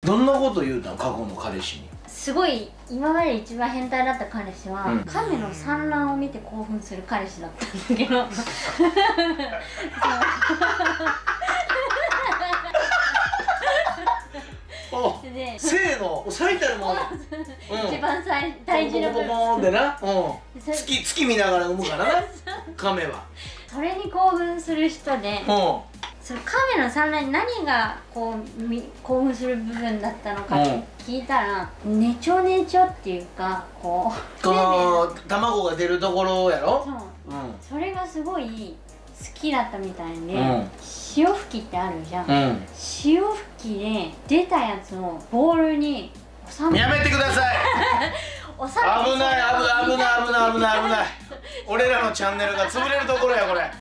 どんなこと言うたの、過去の彼氏に。 すごい今まで一番変態だった彼氏は、亀の産卵を見て興奮する彼氏だったんだけどで性の最たるもの、 一番大事な部分ポンポンポンポンってな、月見ながら産むからな亀は。 それに興奮する人で、その亀の産卵に何がこう興奮する部分だったのかって聞いたら、ねちょねちょっていうか、この卵が出るところやろ。 それがすごい好きだったみたいで、潮吹きってあるじゃん、潮吹きで出たやつをボウルに収めて、 やめてください危ない危ない危ない危ない危ない危ない俺らのチャンネルが潰れるところやこれ。